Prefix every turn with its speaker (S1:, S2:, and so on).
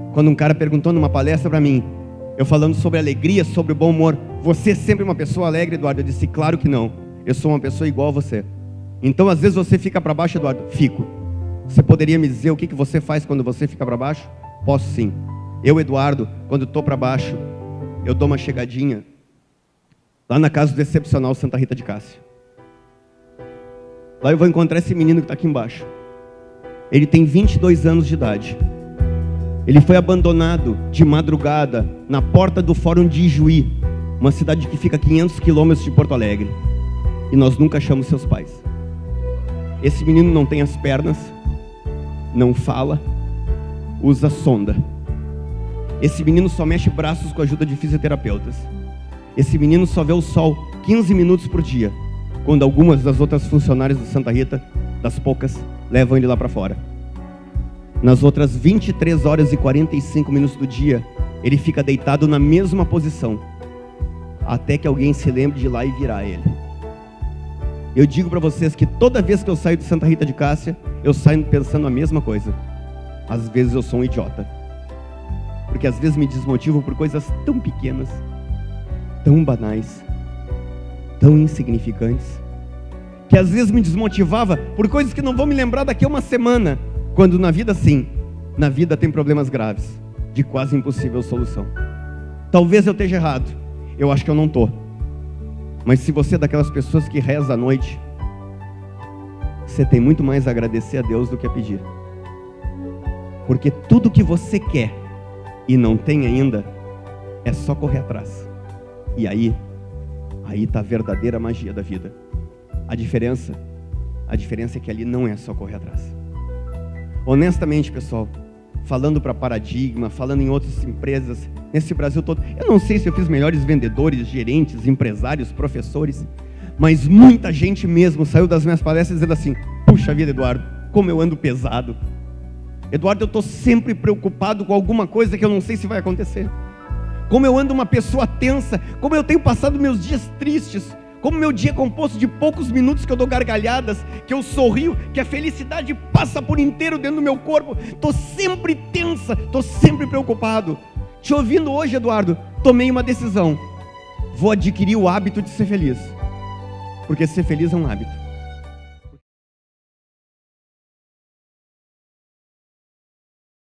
S1: Quando um cara perguntou numa palestra para mim, eu falando sobre alegria, sobre o bom humor, você é sempre uma pessoa alegre, Eduardo? Eu disse, claro que não. Eu sou uma pessoa igual a você. Então, às vezes você fica para baixo, Eduardo? Fico. Você poderia me dizer o que você faz quando você fica para baixo? Posso sim. Eu, Eduardo, quando estou para baixo, eu dou uma chegadinha lá na casa do Excepcional Santa Rita de Cássia. Lá eu vou encontrar esse menino que está aqui embaixo. Ele tem 22 anos de idade. Ele foi abandonado de madrugada na porta do Fórum de Ijuí, uma cidade que fica a 500 quilômetros de Porto Alegre. E nós nunca achamos seus pais. Esse menino não tem as pernas, não fala, usa sonda. Esse menino só mexe braços com a ajuda de fisioterapeutas. Esse menino só vê o sol 15 minutos por dia, quando algumas das outras funcionárias do Santa Rita, das poucas, levam ele lá para fora. Nas outras 23 horas e 45 minutos do dia, ele fica deitado na mesma posição, até que alguém se lembre de ir lá e virar ele. Eu digo para vocês que toda vez que eu saio de Santa Rita de Cássia, eu saio pensando a mesma coisa. Às vezes eu sou um idiota, porque às vezes me desmotivo por coisas tão pequenas, tão banais, tão insignificantes, que às vezes me desmotivava por coisas que não vou me lembrar daqui a uma semana, quando na vida sim, na vida tem problemas graves, de quase impossível solução. Talvez eu esteja errado, eu acho que eu não estou. Mas se você é daquelas pessoas que reza à noite, você tem muito mais a agradecer a Deus do que a pedir. Porque tudo que você quer e não tem ainda, é só correr atrás. E aí está a verdadeira magia da vida. A diferença é que ali não é só correr atrás. Honestamente, pessoal, falando para Paradigma, falando em outras empresas, nesse Brasil todo, eu não sei se eu fiz melhores vendedores, gerentes, empresários, professores, mas muita gente mesmo saiu das minhas palestras dizendo assim, puxa vida, Eduardo, como eu ando pesado. Eduardo, eu estou sempre preocupado com alguma coisa que eu não sei se vai acontecer. Como eu ando uma pessoa tensa, como eu tenho passado meus dias tristes, como meu dia é composto de poucos minutos que eu dou gargalhadas, que eu sorrio, que a felicidade passa por inteiro dentro do meu corpo. Estou sempre tensa, estou sempre preocupado. Te ouvindo hoje, Eduardo, tomei uma decisão. Vou adquirir o hábito de ser feliz, porque ser feliz é um hábito.